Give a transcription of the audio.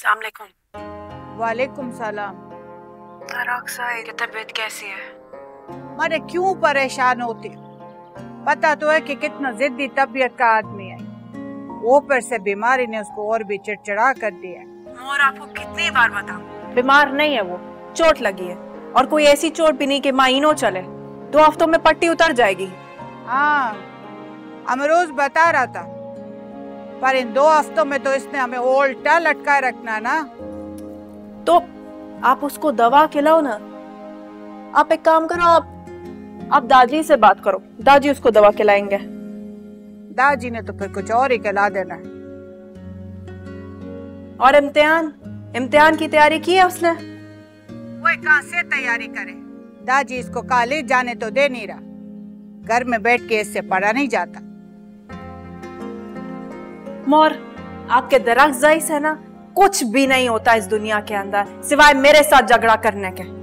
अस्सलाम वालेकुम। वालेकुम सलाम। दराक्सा की तबीयत कैसी है? मारे क्यों परेशान होती? पता तो है कि कितना जिद्दी तबीयत का आदमी है। ऊपर से बीमारी ने उसको और भी चिड़चिड़ा कर दिया। और आपको कितनी बार बताऊं, बीमार नहीं है वो, चोट लगी है। और कोई ऐसी चोट भी नहीं कि महीनों चले, 2 हफ्तों में पट्टी उतर जाएगी। हाँ, अमरोज बता रहा था, पर इन 2 हफ्तों में तो इसने हमें उल्टा लटकाए रखना ना। तो आप उसको दवा खिलाओ ना। आप एक काम करो, आप दादी से बात करो, दादी उसको दवा खिलाएंगे। दादी ने तो फिर कुछ और ही खिला देना है। और इम्तिहान की तैयारी की है उसने? वो कहाँ से तैयारी करे? दादी इसको कॉलेज जाने तो दे नहीं रहा। घर में बैठ के इससे पढ़ा नहीं जाता। मोर, आपके दरख्त जाइस है ना, कुछ भी नहीं होता इस दुनिया के अंदर सिवाय मेरे साथ झगड़ा करने के।